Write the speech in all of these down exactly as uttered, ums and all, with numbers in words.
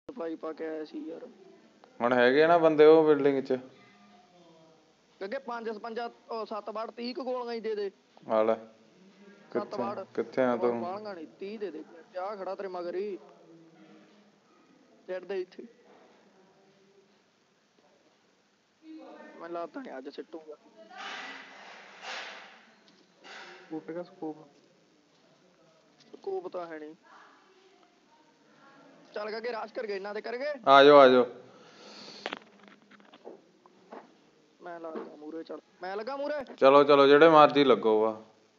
Supply ਪਾ ਕੇ ਆਇਆ ਸੀ ਯਾਰ। ਹੁਣ ਹੈਗੇ ਨਾ ਬੰਦੇ ਉਹ ਬਿਲਡਿੰਗ ਚ ਕਿਉਂਕਿ ਪੰਜ ਸਪੰਜਾ ਸੱਤ ਬਾੜ ਤੀਹ ਕੁ ਗੋਲੀਆਂ ਹੀ ਦੇ ਦੇ। ਆ ਲੈ ਸੱਤ ਕਿੱਥੇ ਬਾੜ ਕਿੱਥੇ ਆ ਤੂੰ? ਬਾਲੀਆਂ ਨੀ ਤੀਹ ਦੇ ਦੇ। ਕਿਆ ਖੜਾ ਤੇਰੇ ਮਗਰ ਹੀ ਚੜਦੇ ਇੱਥੇ। ਮੈਂ ਲਾਤਾ ਨੀ ਅੱਜ ਸਿੱਟੂਗਾ। ਟੁੱਟ ਗਿਆ ਸਕੋਪ। ਸਕੋਪ ਤਾਂ ਹੈ ਨੀ। ਚੱਲ ਕੇ ਰਾਸ਼ ਕਰ ਗਏ ਇਹਨਾਂ ਦੇ ਕਰ ਗਏ। ਆ ਜਾਓ ਆ ਜਾਓ। ਮੈਂ ਲੱਗਾ ਮੂਰੇ। ਚੱਲ ਮੈਂ ਲੱਗਾ ਮੂਰੇ। ਚਲੋ ਚਲੋ ਜਿਹੜੇ ਮਰਜੀ ਲੱਗੋ ਵਾ।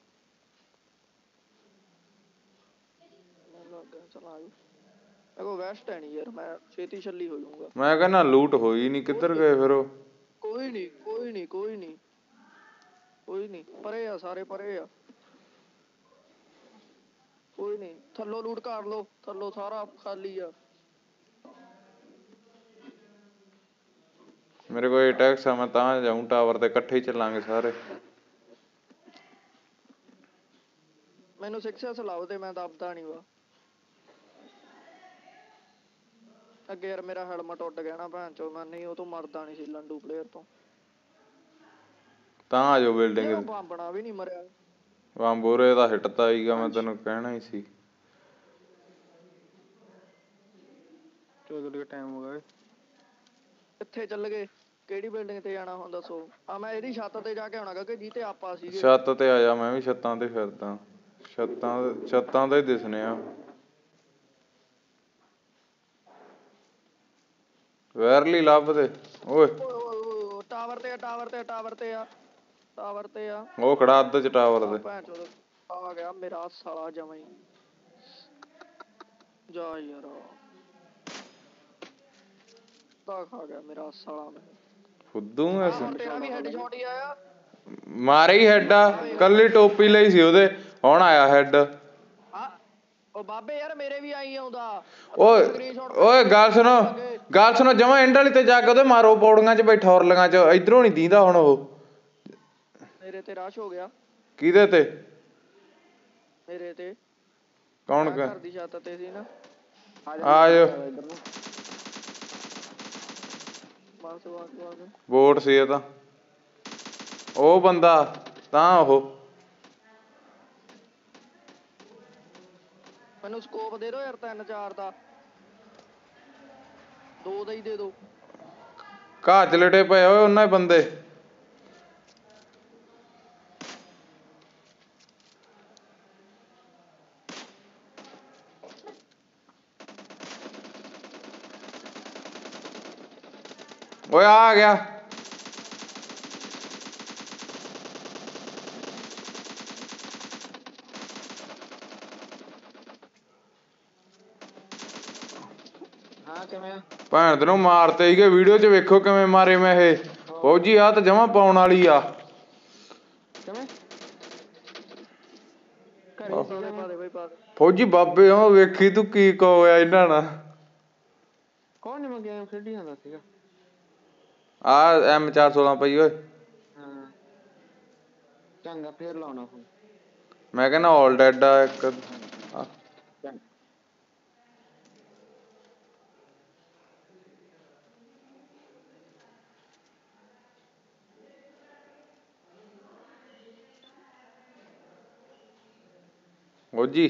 ਮੈਂ ਲੱਗਾ ਚਲ ਆ ਜਾਓ। ਮੇਰੇ ਕੋਲ ਵੈਸਟ ਹੈ ਨੀ ਯਾਰ। ਮੈਂ ਛੇਤੀ ਛੱਲੀ ਹੋ ਜਾਊਂਗਾ। ਮੈਂ ਕਹਿੰਦਾ ਲੂਟ ਹੋਈ ਨੀ ਕਿੱਧਰ ਗਏ ਫਿਰ ਉਹ? ਕੋਈ ਨੀ ਕੋਈ ਨੀ ਕੋਈ ਨੀ ਕੋਈ ਨੀ ਪਰੇ ਆ ਸਾਰੇ ਪਰੇ ਆ। ਕੋਈ ਨੀ ਥੱਲੋਂ ਲੂਟ ਕਰ ਲੋ। ਥੱਲੋਂ ਸਾਰਾ ਖਾਲੀ ਆ। ਮੇਰੇ ਕੋਲ ਇਹ ਟੈਕਸ ਆ ਮੈਂ ਤਾਂ ਜਾਊਂ ਟਾਵਰ ਤੇ ਇਕੱਠੇ ਹੀ ਚੱਲਾਂਗੇ ਸਾਰੇ। ਮੈਨੂੰ ਸਿਕਸ ਲਾਓ ਤੇ ਮੈਂ ਦੱਬਦਾ ਨੀ ਵਾ। ਅੱਗੇ ਯਾਰ ਮੇਰਾ ਹੈਲਮਟ ਉੱਡ ਗਿਆ ਨਾ ਭੈਣ ਚੋ। ਮੈਂ ਨਹੀਂ ਉਹ ਤੋਂ ਮਰਦਾ ਨੀ ਸੀ ਲੰਡੂ ਪਲੇਅਰ ਤੋਂ। ਤਾਂ ਆ ਜਾਓ ਯਾਰ ਬਿਲਡਿੰਗ ਉਹ ਬਾਂਬਣਾ ਵੀ ਨੀ ਮਰਿਆ। ਬਾਂਬੋਰੇ ਦਾ ਹਿੱਟ ਤਾਂ ਆਈਗਾ ਮੈਂ ਤੈਨੂੰ ਕਹਿਣਾ ਹੀ ਸੀ। ਚਲੋ ਟਾਈਮ ਹੋ ਗਿਆ। ਕਿੱਥੇ ਚੱਲ ਗਏ? ਕਿਹੜੀ ਬਿਲਡਿੰਗ ਤੇ ਜਾਣਾ ਹੁਣ ਦੱਸੋ? ਆ ਮੈਂ ਇਹਦੀ ਛੱਤ ਤੇ ਜਾ ਕੇ ਆਉਣਾ ਕਿਉਂਕਿ ਜੀ ਤੇ ਆਪਾਂ ਸੀਗੇ। ਛੱਤ ਤੇ ਆ ਜਾ ਮੈਂ ਵੀ ਛੱਤਾਂ ਤੇ ਫਿਰਦਾ। ਛੱਤਾਂ ਛੱਤਾਂ ਤੇ ਦਿਸਣੇ ਆ। ਵੈਰਲੀ ਲੱਭਦੇ ਓਏ। ਟਾਵਰ ਤੇ ਆ ਟਾਵਰ ਤੇ ਟਾਵਰ ਤੇ ਆ ਟਾਵਰ ਤੇ ਆ। ਉਹ ਖੜਾ ਅੱਧ ਚ ਟਾਵਰ ਦੇ। ਭੈਣ ਚੋਦ ਆ ਗਿਆ ਮੇਰਾ ਸਾਲਾ ਜਮਾਂ ਹੀ। ਜਾ ਯਾਰ ਤਾਂ ਖਾ ਗਿਆ ਮੇਰਾ ਸਾਲਾ ਮੈਨੂੰ। ਫੁੱਦੂ ਆ ਐ ਹੁਣ ਤੇਰਾ ਵੀ ਹੈਡ ਸ਼ਾਟ ਹੀ ਆਇਆ। ਮਾਰੇ ਹੀ ਹੈਡ ਆ। ਕੱਲੀ ਟੋਪੀ ਲਈ ਸੀ ਉਹਦੇ ਹੁਣ ਆਇਆ ਹੈਡ। ਉਹ ਬਾਬੇ ਯਾਰ ਮੇਰੇ ਵੀ ਆਈ ਆਉਂਦਾ। ਓਏ ਓਏ ਗੱਲ ਸੁਣੋ ਗੱਲ ਸੁਣੋ ਜਮਾਂ ਐਂਡ ਵਾਲੀ ਤੇ ਜਾ ਕੇ ਉਹਦੇ ਮਾਰੋ ਪੌੜੀਆਂ ਚ ਬੈਠਾ ਔਰਲੀਆਂ ਚ। ਇੱਧਰੋਂ ਨੀ ਦੀਂਦਾ ਹੁਣ ਉਹ। ਮੇਰੇ ਤੇ ਰਸ਼ ਹੋ ਗਿਆ। ਕਿਹਦੇ ਤੇ? ਮੇਰੇ ਤੇ। ਕੌਣ ਮੈਂ ਕ ਘਰ ਦੀ ਛੱਤ ਤੇ ਸੀ ਨਾ। ਆ ਜਾਓ ਬਸ ਬਸ ਬਸ ਬੋਟ ਸੀ ਇਹ ਤਾਂ। ਉਹ ਬੰਦਾ ਤਾਂ ਉਹ। ਮੈਨੂੰ ਸਕੋਪ ਦੇ ਦੋ ਯਾਰ ਤਿੰਨ ਚਾਰ ਦਾ। ਦੋ ਦਾ ਹੀ ਦੇ ਦੋ। ਘਾਹ ਚ ਲਟੇ ਪਏ ਓਏ ਉਹਨਾਂ ਬੰਦੇ। ਓਏ ਆ ਗਿਆ। ਹਾਂ ਕਿਵੇਂ? ਭੈਣ ਤੈਨੂੰ ਮਾਰਤੇ ਸੀਗੇ ਵੀਡੀਓ ਚ ਵੇਖੋ ਕਿਵੇਂ ਮਾਰੇ ਮੈਂ ਇਹ। ਫੌਜੀ ਆ ਤਾਂ ਜਮਾਂ ਪਾਉਣ ਵਾਲੀ ਆ। ਕਿਵੇਂ? ਫੌਜੀ ਬਾਬੇ ਉਹ ਵੇਖੀ ਤੂੰ ਕੀ ਹੋਇਆ ਇਹਨਾਂ ਨਾਲ। ਕੌਣ ਮੈਂ ਗੇਮ ਖੇਡੀ ਜਾਂਦਾ ਸੀਗਾ। ਆ ਐਮ ਚਾਰ ਸੋਲਾਂ ਪਈ ਓਏ। ਹਾਂ ਚੰਗਾ ਫੇਰ ਲਾਉਣਾ ਹੁਣ। ਮੈਂ ਕਹਿੰਦਾ ਆਲ ਡੈਡ ਆ ਇੱਕ। ਫੌਜੀ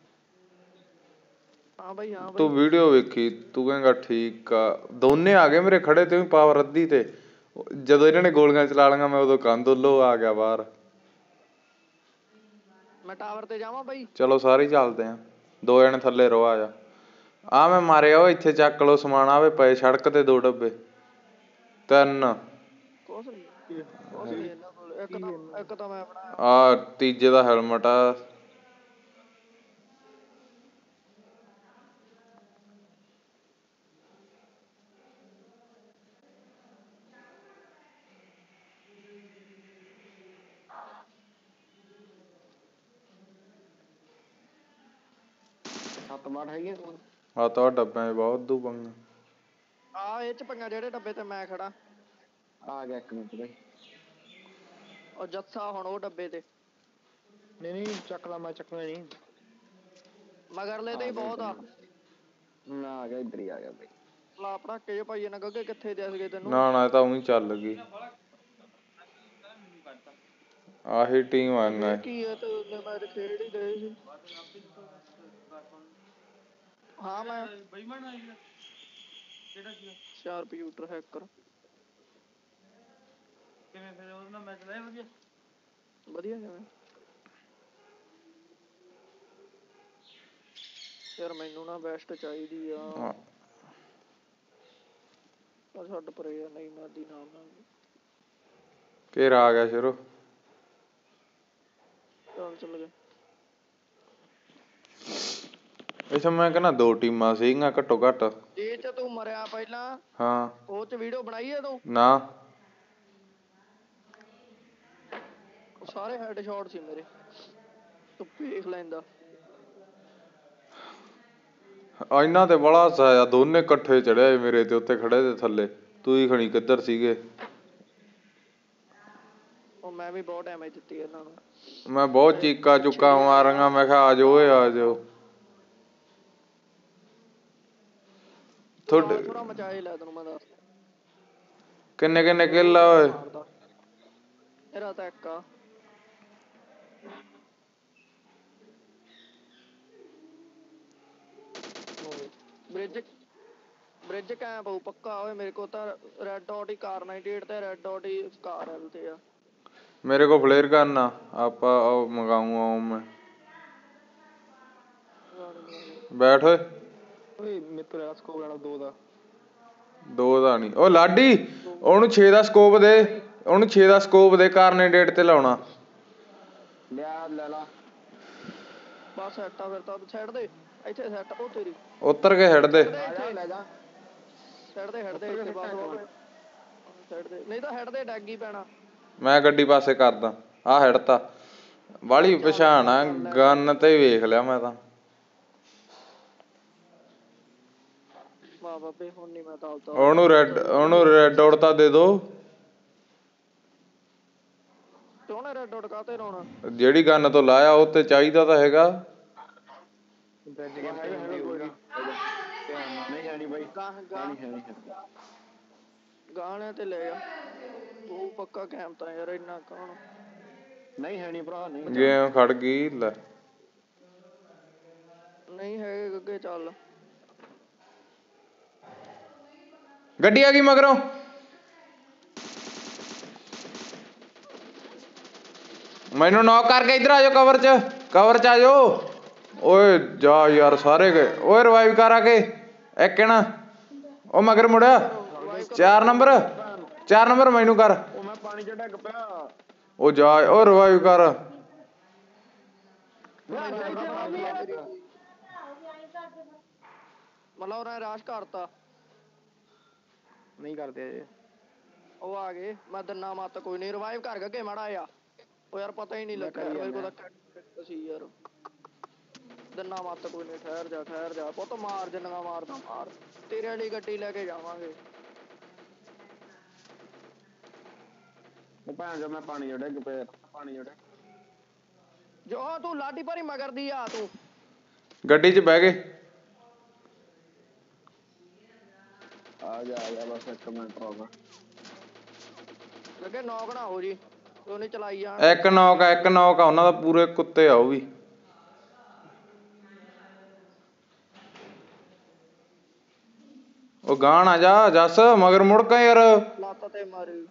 ਹਾਂ ਬਾਈ ਹਾਂ ਤੂੰ ਬਾਈ। ਵੀਡੀਓ ਵੇਖੀ ਤੂੰ ਕਹੇਂਗਾ ਠੀਕ ਆ। ਦੋਨੇ ਆ ਗਏ ਮੇਰੇ ਖੜੇ ਤੇ ਵੀ ਪਾਵਰ ਅੱਧੀ ਤੇ। ਜਦੋਂ ਇਹਨਾਂ ਨੇ ਗੋਲੀਆਂ ਚਲਾ ਲਈਆਂ ਮੈਂ ਉਦੋਂ ਕੰਧ ਉੱਲੋਂ ਆ ਗਿਆ ਬਾਹਰ। ਮੈਂ ਟਾਵਰ ਤੇ ਜਾਵਾਂ ਬਾਈ? ਚਲੋ ਸਾਰੇ ਚੱਲਦੇ ਆ। ਦੋ ਜਣੇ ਥੱਲੇ ਰਹੋ ਆ ਜਾ। ਆ ਮੈਂ ਮਾਰਿਆ ਉਹ ਇੱਥੇ ਚੱਕ ਲਓ ਸਮਾਨ ਆਵੇ ਪਏ ਸੜਕ ਤੇ ਦੋ ਡੱਬੇ ਤਿੰਨ। ਕੁਛ ਨੀ ਕੁਛ ਨੀ ਇਹਨਾਂ ਕੋਲ। ਇੱਕ ਤਾਂ ਇੱਕ ਤਾਂ ਮੈਂ ਬਣਾਇਆ। ਆ ਤੀਜੇ ਦਾ ਹੈਲਮਟ ਆ। ਸੱਤ ਬਾੜ ਹੈਗੀ ਕੋਲ। ਆ ਤਾਂ ਡੱਬਿਆਂ ਚ ਬਹੁਤ ਦੂ ਪੰਗਾ। ਆ ਇਹ ਚ ਪੰਗਾ ਜਿਹੜੇ ਡੱਬੇ ਤੇ ਮੈਂ ਖੜਾ। ਆ ਗਿਆ ਇੱਕ ਮਿੰਟ ਬਾਈ। ਉਹ ਜੱਸਾ ਹੁਣ ਉਹ ਡੱਬੇ ਤੇ। ਨਹੀਂ ਨਹੀਂ ਚੱਕ ਲਾ ਮੈਂ ਚੱਕਣਾ ਨੀ। ਮਗਰਲੇ ਤੇ ਹੀ ਬਹੁਤ ਆ। ਮੈਂ ਆ ਗਿਆ ਇੱਧਰ ਹੀ ਆ ਗਿਆ ਬਈ ਲਾ ਪੜਾਕੇ ਜੇ ਪਾਈਏ ਨਾ ਗੱਗੇ ਕਿੱਥੇ ਦਿਸ ਗਏ ਤੈਨੂੰ ਨਾ ਨਾ ਇਹ ਤਾਂ ਉਹੀ ਚੱਲ ਗਈ ਆਹੀ ਟੀਮ ਆਂਗਾ ਕੀ ਹੈ ਤੇ ਉਹਨੇ ਮੈਚ ਖੇਡ ਹੀ ਗਏ ਸੀ ਹਾਂ ਮੈਂ ਸ਼ਾਰਪਸ਼ੂਟਰ ਹੈਕਰ ਕਿਵੇਂ ਫਿਰ ਉਹਦੇ ਨਾਲ ਮੈਚ ਲਾਇਆ ਵਧੀਆ ਵਧੀਆ ਕਿਵੇਂ ਯਾਰ ਮੈਨੂੰ ਨਾ ਬੈਸਟ ਚਾਹੀਦੀ ਆ ਪਰ ਛੱਡ ਪਰੇ ਯਾਰ ਨਹੀਂ ਮਾਦੀ ਨਾਮ ਨਾਲ ਘੇਰਾ ਆ ਗਿਆ ਸ਼ੁਰੂ ਚੱਲ ਚੱਲ ਗਏ ਇਸ ਮੈਂ ਕਹਿੰਦਾ ਦੋ ਟੀਮਾਂ ਸੀਗੀਆਂ ਘੱਟੋ ਘੱਟ ਜੇ ਚ ਤੂੰ ਮਰਿਆ ਪਹਿਲਾਂ ਹਾਂ ਉਹ ਚ ਵੀਡੀਓ ਬਣਾਈ ਹੈ ਤੂੰ ਨਾ ਸਾਰੇ ਹੈਡ ਸ਼ਾਟ ਸੀ ਮੇਰੇ ਤੂੰ ਵੇਖ ਲੈਂਦਾ ਇਹਨਾਂ ਤੇ ਬੜਾ ਹਾਸਾ ਆਇਆ ਦੋਨੇ ਇਕੱਠੇ ਚੜਿਆ ਮੇਰੇ ਤੇ ਉੱਤੇ ਖੜੇ ਤੇ ਥੱਲੇ ਤੂੰ ਹੀ ਖਣੀ ਕਿੱਧਰ ਸੀਗੇ ਉਹ ਮੈਂ ਵੀ ਬਹੁਤ ਡੈਮੇਜ ਦਿੱਤੀ ਇਹਨਾਂ ਨੂੰ ਮੈਂ ਬਹੁਤ ਚੀਕਾਂ ਚੁੱਕਾਂ ਮਾਰਾਂਗਾ ਮੈਂ ਕਿਹਾ ਆ ਜਾਓ ਓਏ ਆ ਜਾਓ ਤੁਹਾਡੇ ਥੋੜਾ ਮਚਾ ਹੀ ਲੈ ਤੈਨੂੰ ਮੈਂ ਦੱਸ ਕਿੰਨੇ ਕਿੰਨੇ ਕਿੱਲ ਆ ਓਏ ਮੇਰਾ ਤਾਂ ਇੱਕ ਆ ਬ੍ਰਿਜ ਬ੍ਰਿਜ ਕੈਂ ਪਊ ਪੱਕਾ ਓਏ ਮੇਰੇ ਕੋਲ ਤਾਂ ਰੈਡ ਡਾਟ ਹੀ ਕਾਰ ਨਾਈਨਟੀ ਏਟ ਤੇ ਰੈਡ ਡਾਟ ਹੀ ਕਾਰ ਐਲ ਤੇ ਆ ਮੇਰੇ ਕੋਲ ਫਲੇਅਰ ਗਨ ਆ ਆਪਾਂ ਉਹ ਮੰਗਾਊਂਗਾ ਉਹ ਮੈਂ ਬੈਠ ਓਏ ਓਏ ਮੇਰੇ ਤੋਂ ਲੈਣਾ ਸਕੋਪ ਲੈਣਾ ਦੋ ਦਾ ਦੋ ਦਾ ਨੀ ਉਹ ਲਾਡੀ ਉਹਨੂੰ ਛੇ ਦਾ ਸਕੋਪ ਦੇ ਉਹਨੂੰ ਛੇ ਦਾ ਸਕੋਪ ਦੇ ਕਾਰਨੇ ਡੇਟ ਤੇ ਲਾਉਣਾ ਲਿਆ ਲੈ ਲਾ ਬਸ ਸੈੱਟ ਆ ਫਿਰ ਤਾਂ ਛੱਡ ਦੇ ਇੱਥੇ ਸੈੱਟ ਉਹ ਤੇਰੀ ਉੱਤਰ ਕੇ ਛੱਡ ਦੇ ਆ ਜਾ ਲੈ ਜਾ ਛੱਡ ਦੇ ਛੱਡ ਦੇ ਇੱਥੇ ਬਸ ਛੱਡ ਦੇ ਨਹੀਂ ਤਾਂ ਹੈਡ ਦੇ ਡੈਗ ਹੀ ਪੈਣਾ ਮੈਂ ਗੱਡੀ ਪਾਸੇ ਕਰਦਾ ਆਹ ਹੜਤਾ ਵਾਲੀ ਪਛਾਣ ਆ ਗਨ ਤੇ ਵੇਖ ਲਿਆ ਮੈਂ ਤਾਂ ਵਾਹ ਬਾਬੇ ਹੁਣ ਨੀ ਮੈਂ ਤਾਂ ਉਹਨੂੰ ਰੈਡ ਉਹਨੂੰ ਰੈਡ ਡਾਟ ਤਾਂ ਦੇ ਦੋ ਤੇ ਉਹਨੇ ਰੈਡ ਡਾਟ ਕਾਤੇ ਲਾਉਣਾ ਜਿਹੜੀ ਗਨ ਤੋਂ ਲਾਇਆ ਉਹ ਤੇ ਚਾਹੀਦਾ ਤਾਂ ਹੈਗਾ ਬ੍ਰਿਜ ਗੇਮ ਤੇ ਹੁੰਦੀ ਹੋਊਗਾ ਨਹੀਂ ਹੈ ਨੀ ਬਾਈ ਗਾਹ ਹੈ ਗਾਹ ਨੀ ਹੈ ਨੀ ਗਾਣੇ ਤੇ ਲੈ ਆ ਤੂੰ ਪੱਕਾ ਕੈਮ ਤਾਂ ਯਾਰ ਇੰਨਾ ਕੌਣ ਨਹੀਂ ਹੈ ਨੀ ਭਰਾ ਨਹੀਂ ਗੇਮ ਖੜ ਗਈ ਲੈ ਨਹੀਂ ਹੈਗੇ ਅੱਗੇ ਚੱਲ ਗੱਡੀ ਆ ਗਈ ਮਗਰੋਂ ਮੈਨੂੰ ਨੌਕ ਕਰਕੇ ਇੱਧਰ ਆ ਜਾਓ ਕਵਰ ਚ ਕਵਰ ਚ ਆ ਜਾਓ ਓਏ ਜਾ ਯਾਰ ਸਾਰੇ ਗਏ ਓਏ ਰਿਵਾਈਵ ਕਰ ਆ ਕੇ ਇੱਕ ਕਹਿਣਾ ਉਹ ਮਗਰ ਮੁੜਿਆ ਚਾਰ ਨੰਬਰ ਚਾਰ ਨੰਬਰ ਮੈਨੂੰ ਕਰ ਉਹ ਮੈਂ ਪਾਣੀ ਚ ਡਿੱਗ ਪਿਆ ਉਹ ਜਾ ਉਹ ਰਿਵਾਈਵ ਕਰ ਮਤਲਬ ਉਹਨਾਂ ਰਾਸ਼ ਕਰਤਾ ਨਹੀਂ ਕਰਦੇ ਅਜੇ ਉਹ ਆ ਗਏ ਮੈਂ ਦੰਨਾ ਮੱਤ ਕੋਈ ਨਹੀਂ ਰਿਵਾਈਵ ਕਰ ਗੱਗੇ ਮਾੜਾ ਆ ਉਹ ਯਾਰ ਪਤਾ ਹੀ ਨਹੀਂ ਲੱਗਾ ਮੇਰੇ ਕੋਲ ਤਾਂ ਸੀ ਯਾਰ ਦੰਨਾ ਮੱਤ ਕੋਈ ਨਹੀਂ ਠਹਿਰ ਜਾ ਠਹਿਰ ਜਾ ਪੁੱਤ ਮਾਰ ਜਿੰਨਾ ਮਾਰਦਾ ਮਾਰ ਤੇਰੇ ਵਾਲੀ ਗੱਡੀ ਲੈ ਕੇ ਜਾਵਾਂਗੇ ਉਹ ਭੈਣ ਜੋ ਮੈਂ ਪਾਣੀ ਚ ਡਿੱਗ ਪਿਆ ਪਾਣੀ ਚ ਜੋ ਤੂੰ ਲਾਡੀ ਭਰੀ ਮਗਰ ਦੀ ਆ ਤੂੰ ਗੱਡੀ ਚ ਬਹਿ ਗਏ ਆ ਜਾ ਆ ਜਾ ਬਸ ਇੱਕ ਮਿੰਟ ਰੁਕ ਲੱਗੇ ਨੌਕ ਨਾ ਹੋ ਜੀ ਉਹਨੇ ਚਲਾਈ ਜਾਣ ਇੱਕ ਨੌਕ ਆ ਇੱਕ ਨੌਕ ਆ ਉਹਨਾਂ ਦਾ ਪੂਰੇ ਕੁੱਤੇ ਆ ਉਹ ਵੀ ਉਹ ਗਾਣ ਆ ਜਾ ਜੱਸ ਮਗਰ ਮੁੜ ਕੇ ਯਾਰ ਲੱਤ ਤੇ ਮਾਰੀ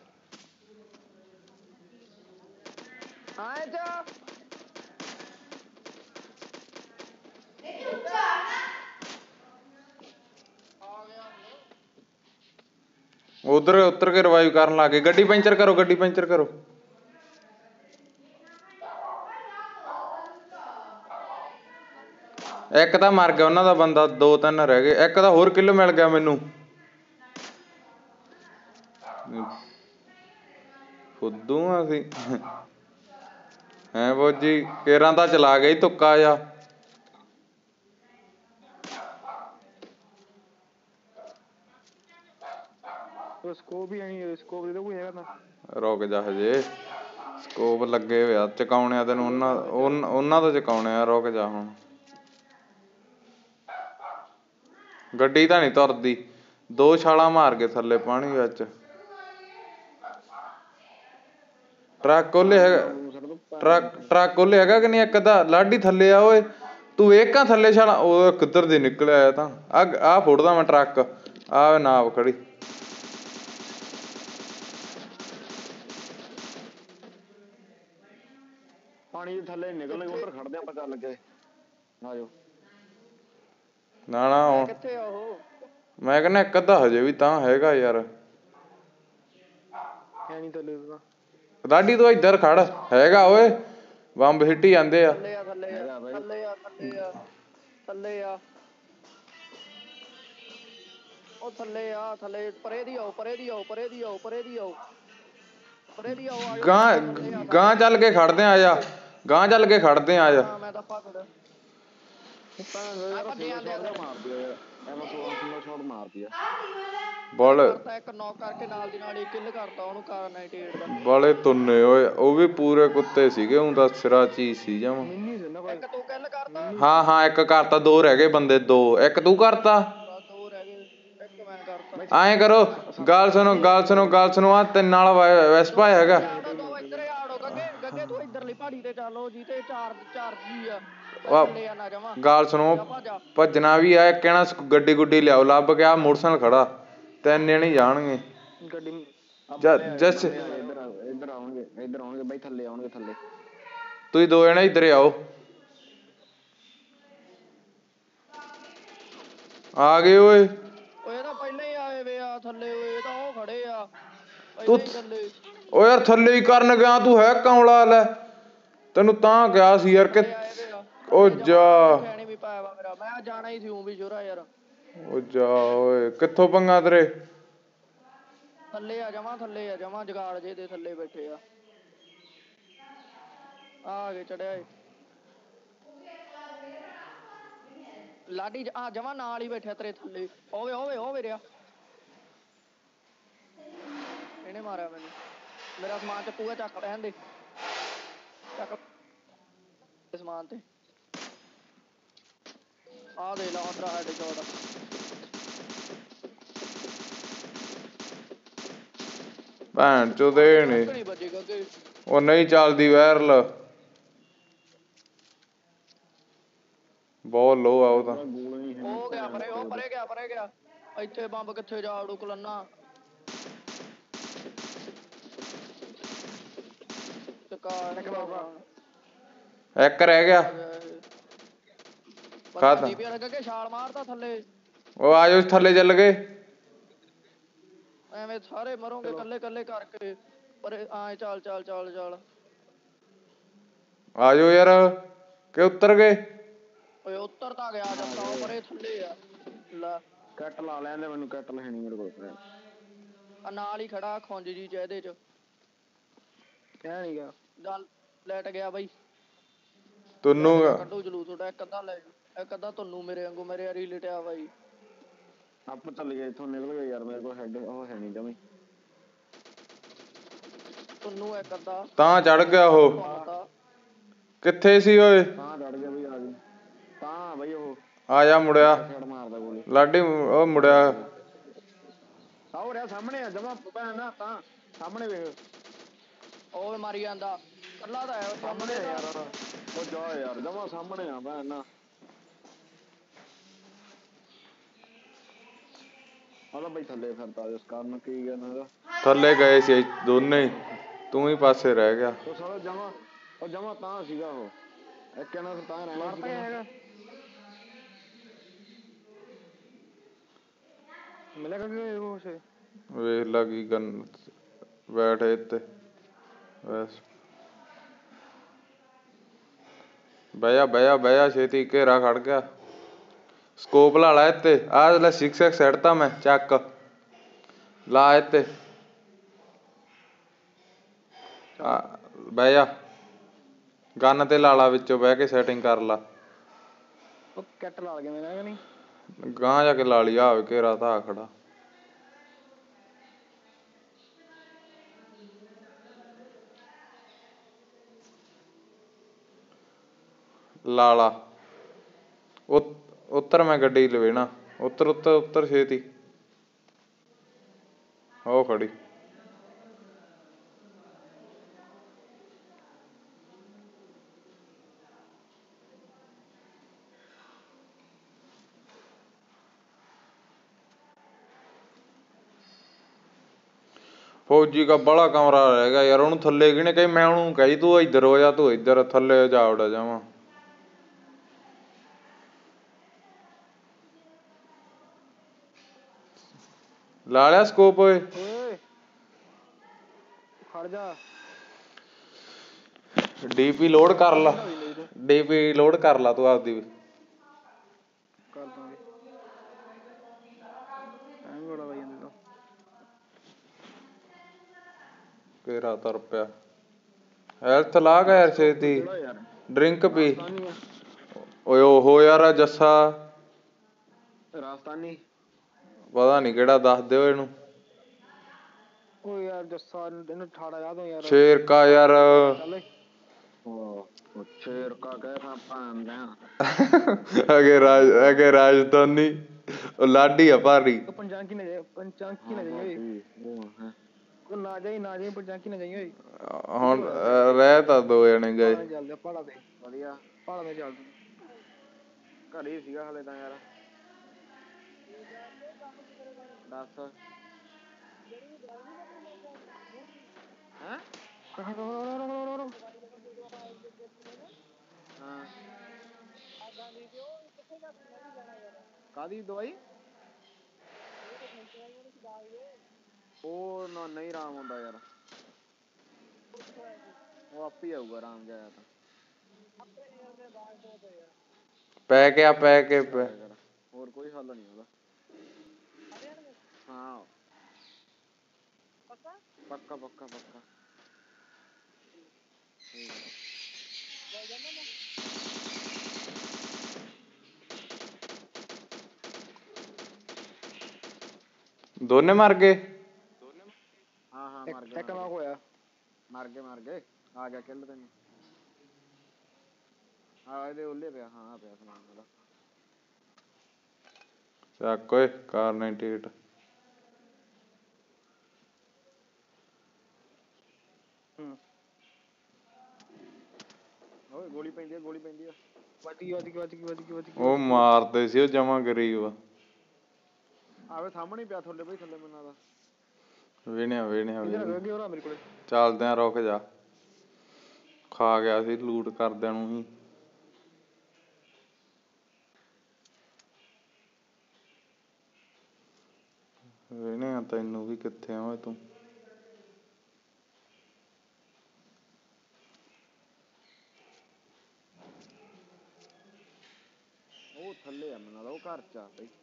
ਆਏ ਜਾ ਉਧਰ ਉਤਰ ਕੇ ਰਿਵਾਈਵ ਕਰਨ ਲੱਗ ਗਏ ਗੱਡੀ ਪੈਂਚਰ ਕਰੋ ਗੱਡੀ ਪੈਂਚਰ ਕਰੋ ਇੱਕ ਤਾਂ ਮਰ ਗਿਆ ਉਹਨਾਂ ਦਾ ਬੰਦਾ ਦੋ ਤਿੰਨ ਰਹਿ ਗਏ ਇੱਕ ਤਾਂ ਹੋਰ ਕਿੱਲ ਮਿਲ ਗਿਆ ਮੈਨੂੰ ਫੁੱਦੂ ਆ ਅਸੀਂ ਹੈਂ ਫੌਜੀ ਕੇਰਾਂ ਤਾਂ ਚਲਾ ਗਈ ਤੁੱਕਾ ਜਾ ਸਕੋਪ ਵੀ ਆਈ ਸਕੋਪ ਦੇ ਕੋਈ ਹੈਗਾ ਤਾਂ ਰੁਕ ਜਾ ਹਜੇ ਸਕੋਪ ਲੱਗੇ ਹੋਇਆ ਚਕਾਉਣੇ ਆ ਤੈਨੂੰ ਉਹਨਾਂ ਉਹਨਾਂ ਤੋਂ ਚਕਾਉਣੇ ਆ ਰੁਕ ਜਾ ਹੁਣ ਗੱਡੀ ਤਾਂ ਨਹੀਂ ਤੁਰਦੀ ਦੋ ਛਾਲਾਂ ਮਾਰ ਕੇ ਥੱਲੇ ਪਾਣੀ ਵਿੱਚ ਟਰੱਕ ਉਹਲੇ ਹੈਗਾ ਟਰੱਕ ਟਰੱਕ ਉਹਲੇ ਹੈਗਾ ਕਿ ਨਹੀਂ ਇੱਕ ਅੱਧਾ ਲਾਡੀ ਥੱਲੇ ਆ ਓਏ ਤੂੰ ਵੇਖਾਂ ਥੱਲੇ ਛਾਲਾਂ ਉਹ ਕਿੱਧਰ ਦੀ ਨਿਕਲਿਆ ਤਾਂ ਆ ਆਹ ਫੁੱਟਦਾ ਮੈਂ ਟਰੱਕ ਆ ਨਾਪ ਖੜੀ ਪਾਣੀ ਦੇ ਥੱਲੇ ਨਿਕਲਣੇ ਉਧਰ ਖੜਦੇ ਆਪਾਂ ਚੱਲ ਕੇ ਆਜੋ ਨਾ ਨਾ ਹੁਣ ਕਿੱਥੇ ਆ ਉਹ ਮੈਂ ਕਹਿੰਦਾ ਇੱਕ ਅੱਧਾ ਹਜੇ ਵੀ ਤਾਂ ਹੈਗਾ ਯਾਰ ਹੈ ਨਹੀਂ ਥੱਲੇ ਉਹਦਾ ਲਾਡੀ ਤੂੰ ਇੱਧਰ ਖੜ ਹੈਗਾ ਓਏ ਬੰਬ ਹਿੱਟੀ ਜਾਂਦੇ ਆ ਥੱਲੇ ਆ ਥੱਲੇ ਆ ਥੱਲੇ ਆ ਥੱਲੇ ਆ ਥੱਲੇ ਆ ਉਹ ਥੱਲੇ ਆ ਥੱਲੇ ਪਰੇ ਦੀ ਆਓ ਪਰੇ ਦੀ ਆਓ ਪਰੇ ਦੀ ਆਓ ਪਰੇ ਦੀ ਆਓ ਪਰੇ ਦੀ ਆਓ ਗਾਂ ਗਾਂ ਚੱਲ ਕੇ ਖੜਦੇ ਆ ਜਾ ਗਾਂ ਚੱਲ ਕੇ ਖੜਦੇ ਆ ਜਾ ਮੈਂ ਤਾਂ ਭੱਜਦਾ ਮਾਰਦੀ ਆ ਯਾਰ ਐਵੇਂ ਸੋਲਾਂ ਸਿੰਗਲ ਸ਼ਾਟ ਮਾਰਦੀ ਆ ਬੋਲ ਕਰਤਾ ਇੱਕ ਨੌਕ ਕਰਕੇ ਨਾਲ ਦੀ ਨਾਲ ਹੀ ਕਿੱਲ ਕਰਤਾ ਉਹਨੂੰ ਕਾਰ ਨਾਈਨਟੀ ਏਟ ਦਾ ਬਾਲੇ ਤੁੰਨੇ ਓਏ ਉਹ ਵੀ ਪੂਰੇ ਕੁੱਤੇ ਸੀਗੇ ਉਹ ਤਾਂ ਸਿਰਾ ਚੀਜ਼ ਸੀ ਜਮ ਇੱਕ ਤੂੰ ਕਿੱਲ ਕਰਤਾ ਹਾਂ ਹਾਂ ਇੱਕ ਕਰਤਾ ਦੋ ਰਹਿ ਗਏ ਬੰਦੇ ਦੋ ਇੱਕ ਤੂੰ ਕਰਤਾ ਦੋ ਰਹਿ ਗਏ ਇੱਕ ਮੈਂ ਕਰਤਾ ਐਂ ਕਰੋ ਗੱਲ ਸੁਣੋ ਗੱਲ ਸੁਣੋ ਗੱਲ ਸੁਣੋ ਆ ਤਿੰਨ ਨਾਲ ਵੈਸਪਾ ਹੈਗਾ ਤੂੰ ਇੱਧਰ ਆੜੋ ਗੱਗੇ ਗੱਗੇ ਤੂੰ ਇੱਧਰਲੀ ਪਹਾੜੀ ਤੇ ਚੱਲੋ ਜੀ ਤੇ ਚਾਰ ਚਾਰ ਜੀ ਆ ਥੱਲੇ ਆ ਨਾ ਜਾਵਾਂ ਗੱਲ ਸੁਣੋ ਭੱਜਣਾ ਵੀ ਆ ਕਹਿਣਾ ਗੱਡੀ ਗੁੱਡੀ ਲਿਆਓ ਲੱਭ ਕੇ ਆ ਮੋਟਰਸਾਈਕਲ ਖੜਾ ਤਿੰਨ ਜਣੇ ਜਾਣਗੇ ਗੱਡੀ ਜਸ ਇੱਧਰ ਇੱਧਰ ਆਉਣਗੇ ਇੱਧਰ ਆਉਣਗੇ ਬਾਈ ਥੱਲੇ ਆਉਣਗੇ ਥੱਲੇ ਤੁਸੀਂ ਦੋ ਜਣੇ ਇੱਧਰ ਆਓ ਆ ਗਏ ਓਏ ਓਏ ਤਾਂ ਪਹਿਲਾਂ ਹੀ ਆਏ ਵੇ ਆ ਥੱਲੇ ਓਏ ਇਹ ਤਾਂ ਉਹ ਖੜੇ ਆ ਤੂੰ ਥੱਲੇ ਓ ਯਾਰ ਥੱਲੇ ਹੀ ਕਰਨ ਗਿਆ ਤੂੰ ਹੈ ਕੌਲਾ ਲੈ ਤੈਨੂੰ ਤਾਂ ਕਿਹਾ ਸੀ ਯਾਰ ਕਿ ਓ ਜਾ ਵੀ ਪਾਇਆ ਵਾ ਮੇਰਾ ਮੈਂ ਜਾਣਾ ਹੀ ਸੀ ਊਂ ਵੀ ਜੋਰਾ ਯਾਰ ਓ ਜਾ ਓਏ ਕਿੱਥੋਂ ਪੰਗਾ ਤੇਰੇ ਥੱਲੇ ਆ ਜਾਵਾਂ ਥੱਲੇ ਆ ਜਾਵਾਂ ਜਗਾੜ ਜੇ ਦੇ ਥੱਲੇ ਬੈਠੇ ਆ ਆ ਗਏ ਚੜਿਆ ਏ ਲਾਡੀ ਆ ਜਮਾਂ ਨਾਲ ਹੀ ਬੈਠਿਆ ਤੇਰੇ ਥੱਲੇ ਓਵੇ ਓਵੇ ਓਵੇ ਰਿਆ ਇਹਨੇ ਮਾਰਿਆ ਮੈਨੂੰ ਮੇਰਾ ਸਮਾਨ ਚੱਕੂਗਾ ਚੱਕ ਰਹਿਣ ਦੇ ਚੱਕ ਸਮਾਨ ਤੇ ਆ ਦੇ ਲਾ ਅੰਦਰ ਸਾਡੇ ਚੌੜਾ ਭੈਣ ਚੋਦੇ ਨੇ ਉਹ ਨਹੀਂ ਚੱਲਦੀ ਵਾਇਰਲ ਬਹੁਤ ਲੋ ਆ ਉਹ ਤਾਂ ਉਹ ਗਿਆ ਪਰੇ ਉਹ ਪਰੇ ਗਿਆ ਪਰੇ ਗਿਆ ਇੱਥੇ ਬੰਬ ਕਿੱਥੇ ਜਾ ਉਡੂ ਕਲੰਨਾ ਇੱਕ ਰਹਿ ਗਿਆ ਖਾਤਾ ਦੀਪਿਆ ਲੱਗਾ ਕਿ ਛਾਲ ਮਾਰਦਾ ਥੱਲੇ ਉਹ ਆਜੋ ਥੱਲੇ ਚੱਲ ਗਏ ਐਵੇਂ ਸਾਰੇ ਮਰੋਂਗੇ ਕੱਲੇ ਕੱਲੇ ਕਰਕੇ ਪਰ ਆਏ ਚੱਲ ਚੱਲ ਚੱਲ ਚੱਲ ਆਜੋ ਯਾਰ ਕਿ ਉਤਰ ਗਏ ਓਏ ਉੱਤਰ ਤਾਂ ਗਿਆ ਜਾਂਦਾ ਉਹ ਪਰੇ ਥੱਲੇ ਆ ਲੈ ਕੱਟ ਲਾ ਲੈਂਦੇ ਮੈਨੂੰ ਕੱਟ ਲੈਣੀ ਮੇਰੇ ਕੋਲ ਆ ਨਾਲ ਹੀ ਖੜਾ ਖੁੰਝ ਜੀ ਚ ਇਹਦੇ ਚ ਕਹਿ ਨਹੀਂ ਗਿਆ ਗੱਲ ਲੈਟ ਗਿਆ ਬਾਈ ਤੁੰਨੂ ਕੱਢੋ ਜਲੂਸ ਤੁਹਾਡਾ ਇੱਕ ਅੱਧਾ ਲੈ ਇੱਕ ਅੱਧਾ ਤੁਹਾਨੂੰ ਮੇਰੇ ਵਾਂਗੂ ਮੇਰੇ ਯਾਰੀ ਲਟਿਆ ਬਾਈ ਆਪਾਂ ਚੱਲ ਗਏ ਇੱਥੋਂ ਨਿਕਲ ਗਏ ਯਾਰ ਮੇਰੇ ਕੋਲ ਹੈਡ ਉਹ ਹੈ ਨਹੀਂ ਜਮੀ ਤੁਹਾਨੂੰ ਇੱਕ ਅੱਧਾ ਤਾਂ ਚੜ ਗਿਆ ਉਹ ਕਿੱਥੇ ਸੀ ਓਏ ਤਾਂ ਚੜ ਗਿਆ ਬਈ ਆ ਗਈ ਤਾਂ ਬਈ ਉਹ ਆ ਜਾ ਮੁੜਿਆ ਮਾਰਦਾ ਗੋਲੀ ਲਾਡੀ ਉਹ ਮੁੜਿਆ ਆਹ ਰਿਹਾ ਸਾਹਮਣੇ ਆ ਜਮਾ ਭੈਣ ਨਾ ਤਾਂ ਸਾਹਮਣੇ ਵੇਖ ਉਹ ਮਾਰੀ ਜਾਂਦਾ ਕੱਲਾ ਤਾਂ ਹੈ ਸਾਹਮਣੇ ਯਾਰ ਉਹ ਜਾ ਯਾਰ ਜਮਾ ਸਾਹਮਣੇ ਆ ਭੈਣ ਨਾ ਆਲਾ ਬਈ ਥੱਲੇ ਫਿਰਦਾ ਇਸ ਕਾਰਨ ਕੀ ਕਰਨਾ ਇਹਦਾ ਥੱਲੇ ਗਏ ਸੀ ਦੋਨੇ ਤੂੰ ਹੀ ਪਾਸੇ ਰਹਿ ਗਿਆ ਉਹ ਸਾਲਾ ਜਮਾ ਉਹ ਜਮਾ ਤਾਂ ਸੀਗਾ ਉਹ ਇੱਕ ਕਹਿੰਦਾ ਫਿਰ ਤਾਂ ਰਹਿਣਾ ਸੀਗਾ ਮਿਲਿਆ ਕਿ ਉਹ ਸੇ ਵੇਖ ਲਾ ਕੀ ਕਰਨ ਬੈਠ ਇੱਥੇ ਬਸ ਬਹਿਆ ਬਹਿਆ ਬਹਿਆ ਛੇਤੀ ਘੇਰਾ ਖੜ ਗਿਆ ਸਕੋਪ ਲਾ ਲਾ ਇੱਥੇ ਆਹ ਲੈ ਸਿਕਸ ਐਕਸ ਸੱਟਤਾ ਮੈਂ ਚੱਕ ਲਾ ਇੱਥੇ ਆ ਬਹਿ ਜਾ ਗਨ ਤੇ ਲਾ ਲਾ ਵਿੱਚੋਂ ਬਹਿ ਕੇ ਸੈਟਿੰਗ ਕਰ ਲਾ ਉਹ ਕੱਟ ਲਾ ਗਿਆ ਮੇਰਾ ਕਿ ਨਹੀਂ ਗਾਂ ਜਾ ਕੇ ਲਾ ਲਈ ਆ ਘੇਰਾ ਤਾਂ ਖੜਾ ਲਾ ਲਾ ਉੱਤਰ ਮੈਂ ਗੱਡੀ ਲਵੇਣਾ ਉੱਤਰ ਉੱਤਰ ਉੱਤਰ ਛੇਤੀ ਉਹ ਖੜੀ ਫੌਜੀ ਕਾ ਬੜਾ ਕਮਰਾ ਰਹਿ ਗਿਆ ਯਾਰ ਉਹਨੂੰ ਥੱਲੇ ਕਿਹਨੇ ਕਹੀ ਮੈਂ ਉਹਨੂੰ ਕਹੀ ਤੂੰ ਇੱਧਰ ਹੋ ਜਾ ਤੂੰ ਇੱਧਰ ਥੱਲੇ ਜਾ ਵੜਾ ਜਾਵਾਂ ਲਾ ਲਿਆ ਸਕੋਪ ਓਏ ਓਏ ਖੜ ਜਾ ਡੀਪੀ ਲੋਡ ਕਰ ਲਾ ਡੀਪੀ ਲੋਡ ਕਰ ਲਾ ਤੂੰ ਆਪਦੀ ਕਰ ਦਾਂਗੇ ਐਵੇਂ ਬੜਾ ਵਈ ਜਾਂਦੇ ਤਾਂ ਘੇਰਾ ਤੁਰ ਪਿਆ ਹੈਲਥ ਲਾ ਗਿਆ ਯਾਰ ਛੇਤੀ ਡਰਿੰਕ ਪੀ ਓਏ ਓਹੋ ਯਾਰ ਜੱਸਾ ਰਾਜਸਥਾਨੀ ਪਤਾ ਨੀ ਕਿਹੜਾ ਦੱਸ ਦਿਓ ਇਹਨੂੰ ਓ ਯਾਰ ਜੱਸਾ ਇਹਨੂੰ ਠਾੜਾ ਯਾਦ ਹੋ ਯਾਰ ਸ਼ੇਰ ਕਾ ਯਾਰ ਚੱਲ ਓ ਸ਼ੇਰ ਕਾ ਕਹਿ ਥਾ ਪਾਂਦਾ ਅਗੇ ਰਾਜ ਅਗੇ ਰਾਜਸਥਾਨੀ ਉਹ ਲਾਡੀ ਆ ਭਾਰੀ ਪੰਜਾਂਕੀ ਨਾ ਜਾਈ ਪੰਜਾਂਕੀ ਨਾ ਜਾਈ ਓਏ ਉਹ ਨਾ ਜਾਈ ਨਾ ਜਾਈ ਪੰਜਾਂਕੀ ਨਾ ਜਾਈ ਓਏ ਹੁਣ ਰਹਿ ਤਾਂ ਦੋ ਜਣੇ ਗਏ ਚੱਲਦੇ ਪਹਾੜਾਂ ਤੇ ਵਧੀਆ ਪਹਾੜਾਂ ਤੇ ਚੱਲਦੇ ਘਰੇ ਹੀ ਸੀਗਾ ਹਲੇ ਤਾਂ ਯਾਰ ਦੱਸ ਹੈਂ ਹਾਂ ਕਾਹਦੀ ਦਵਾਈ ਉਹ ਨਾ ਨਹੀਂ ਆਰਾਮ ਆਉਂਦਾ ਯਾਰ ਉਹ ਆਪੇ ਹੀ ਆਊਗਾ ਆਰਾਮ ਜਿਹਾ ਤਾਂ ਪੈ ਗਿਆ ਪੈ ਕੇ ਹੋਰ ਕੋਈ ਹੱਲ ਨਹੀਂ ਉਹਦਾ ਹਾਂ ਪੱਕਾ ਪੱਕਾ ਪੱਕਾ ਦੋਨੇ ਮਰ ਗਏ ਹਾਂ ਹਾਂ ਮਰ ਗਏ ਇੱਕ ਨਾ ਹੋਇਆ ਮਰ ਗਏ ਮਰ ਗਏ ਆ ਗਿਆ ਕਿੱਲ ਤੈਨੂੰ ਹਾਂ ਇਹਦੇ ਉੱਲੇ ਪਿਆ ਹਾਂ ਪਿਆ ਸਮਾਨ ਉਹਦਾ ਚੱਕ ਓਏ ਕਾਰ ਨਾਈਨਟੀ ਏਟ ਓਏ ਗੋਲੀ ਪੈਂਦੀ ਆ ਗੋਲੀ ਪੈਂਦੀ ਆ ਵੱਜ ਗਈ ਵੱਜ ਗਈ ਵੱਜ ਗਈ ਵੱਜ ਗਈ ਵੱਜ ਗਈ ਉਹ ਮਾਰਦੇ ਸੀ ਉਹ ਜਮਾ ਗਰੀਬ ਆਵੇ ਸਾਹਮਣੇ ਪਿਆ ਥੱਲੇ ਬਈ ਥੱਲੇ ਮੈਨੂੰ ਲੱਗਦਾ ਵੇਣਿਆ ਵੇਣਿਆ ਮੇਰੇ ਕੋਲੇ ਚੱਲਦੇ ਆ ਰੁਕ ਜਾ ਖਾ ਗਿਆ ਸੀ ਲੂਟ ਕਰਦਿਆਂ ਨੂੰ ਹੀ ਵੇਣਿਆ ਤੈਨੂੰ ਵੀ ਕਿੱਥੇ ਆ ਤੂੰ ਉਹ ਥੱਲੇ ਆ ਮੈਨੂੰ ਲੱਗਦਾ ਉਹ ਘਰ ਚ ਆ ਬਈ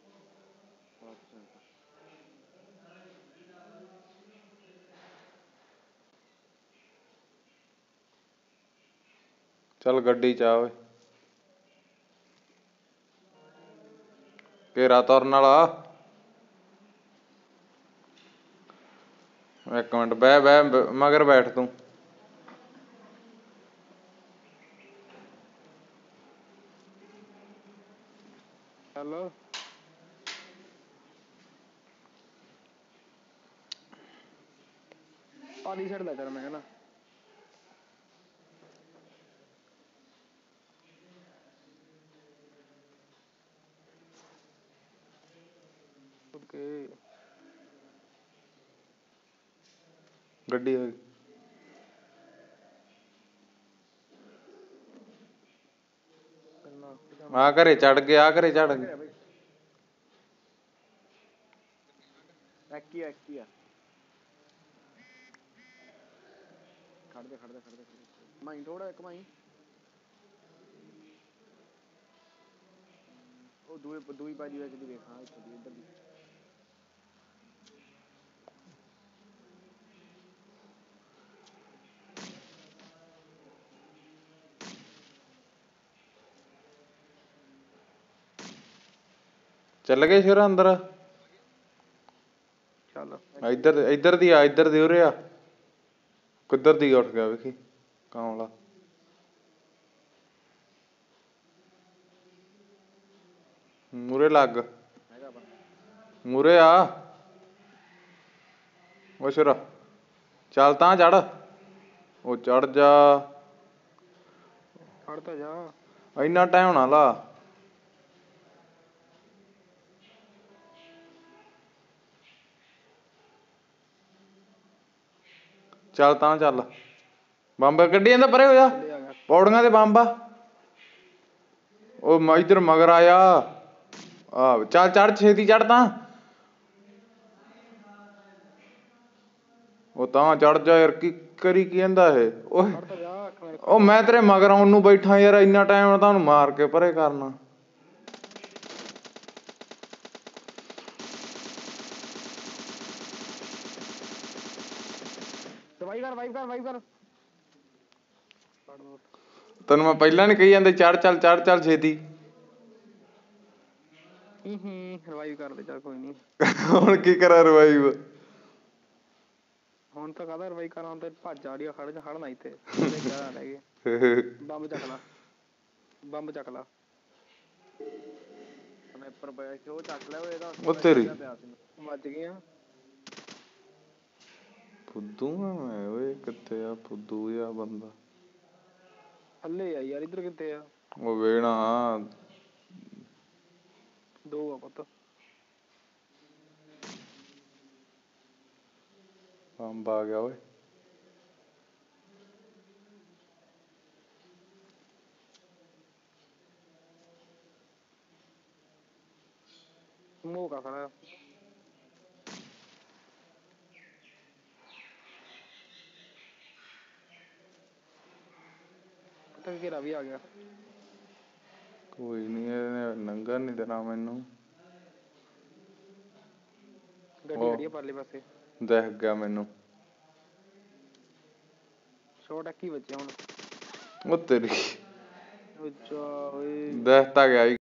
ਚੱਲ ਗੱਡੀ ਚ ਆ ਓਏ ਘੇਰਾ ਤੁਰਨ ਵਾਲਾ ਇੱਕ ਮਿੰਟ ਬਹਿ ਬਹਿ ਮਗਰ ਬੈਠ ਤੂੰ ਚੱਲ ਆਲੀ ਸਾਈਡ ਲੈ ਚੱਲ ਮੈਂ ਕਹਿੰਦਾ ਓਕੇ ਗੱਡੀ ਹੋਈ ਆ ਘਰੇ ਚੜ ਗਿਆ ਆ ਘਰੇ ਚੜ ਗਿਆ ਇੱਕ ਹੀ ਆ ਇੱਕ ਹੀ ਆ ਖੜ ਦੇ ਖੜ ਦੇ ਖੜ ਦੇ ਮਾਈ ਥੋੜਾ ਇੱਕ ਮਾਈ ਉਹ ਦੂਏ ਦੂਈ ਬਾਜੀ ਵਿੱਚ ਦੀ ਵੇਖਾਂ ਇੱਥੇ ਦੀ ਇੱਧਰ ਦੀ ਚੱਲ ਗਏ ਸ਼ੇਰਾ ਅੰਦਰ ਚੱਲ ਇੱਧਰ ਇੱਧਰ ਦੀ ਆ ਇੱਧਰ ਦੀ ਉਰੇ ਆ ਕਿੱਧਰ ਦੀ ਉੱਠ ਗਿਆ ਵੇਖੀ ਕਾਮਲਾ ਮੂਰੇ ਲੱਗ ਹੈਗਾ ਮੂਰੇ ਆ ਓ ਸ਼ੁਰਾ ਚੱਲ ਤਾਂ ਚੜ ਉਹ ਚੜ ਜਾ ਖੜ ਤਾਂ ਜਾ ਇੰਨਾ ਟਾਈਮ ਨਾ ਲਾ ਚੱਲ ਤਾਂ ਚੱਲ ਬੰਬ ਕੱਢੀ ਜਾਂਦਾ ਪਰੇ ਹੋ ਜਾ ਪੌੜੀਆਂ ਤੇ ਬੰਬ ਆ ਉਹ ਮੈਂ ਇੱਧਰ ਮਗਰ ਆਇਆ ਆ ਚੱਲ ਚੜ ਛੇਤੀ ਚੜ ਤਾਂ ਉਹ ਤਾਂ ਚੜ ਜਾ ਯਾਰ ਕੀ ਕਰੀ ਕੀ ਕਹਿੰਦਾ ਇਹ ਓਏ ਉਹ ਮੈਂ ਤੇਰੇ ਮਗਰ ਆਉਣ ਨੂੰ ਬੈਠਾ ਯਾਰ ਇੰਨਾ ਟਾਈਮ ਤੁਹਾਨੂੰ ਮਾਰ ਕੇ ਪਰੇ ਕਰਨਾ ਵਾਈ ਕਰ ਵਾਈ ਕਰ ਵਾਈ ਕਰ ਤੈਨੂੰ ਮੈਂ ਪਹਿਲਾਂ ਨੀ ਕਹੀ ਜਾਂਦੇ ਚੜ ਚੱਲ ਚੜ ਚੱਲ ਛੇਤੀ ਹੂੰ ਹੂੰ ਰਿਵਾਈਵ ਕਰ ਦੇ ਚੱਲ ਕੋਈ ਨੀ ਹੁਣ ਕੀ ਕਰਾਂ ਰਿਵਾਈਵ ਹੁਣ ਤਾਂ ਕਾਹਦਾ ਰਿਵਾਈਵ ਕਰਾਂ ਤੇ ਭੱਜ ਆ ਰਹੀ ਖੜ ਖੜਨਾ ਇੱਥੇ ਕਿਆ ਰਹਿ ਗਏ ਬੰਬ ਚੱਕ ਲਾ ਬੰਬ ਚੱਕ ਲਾ ਸਨਾਈਪਰ ਪਿਆ ਸੀ ਉਹ ਚੱਕ ਲਿਆ ਇਹਦਾ ਉਹ ਤੇਰੀ ਵੱਜ ਗਈਆਂ ਫੁੱਦੂ ਆ ਮੈਂ ਓਏ ਕਿੱਥੇ ਆ ਫੁੱਦੂ ਜਿਹਾ ਬੰਦਾ ਥੱਲੇ ਆ ਯਾਰ ਇੱਧਰ ਕਿੱਥੇ ਆ ਉਹ ਵੇਣਾ ਦੋ ਆ ਪੁੱਤ ਬੰਬ ਆ ਗਿਆ ਓਏ ਮੂੰਹ ਕਾ ਖੜਾ ਤਾਂ ਘੇਰਾ ਵੀ ਆ ਗਿਆ ਕੋਈ ਨੀ ਇਹਨੇ ਨੰਗਣ ਨੀ ਦੇਣਾ ਮੈਨੂੰ ਗੱਡੀ ਖੜੀ ਆ ਪਰਲੇ ਪਾਸੇ ਦੇਖ ਗਿਆ ਮੈਨੂੰ ਸੌ ਟੱਕੀ ਵੱਜਿਆ ਹੁਣ ਉਹ ਤੇਰੀ ਅੱਛਾ ਓਏ ਦੇਖ ਤਾਂ ਗਿਆ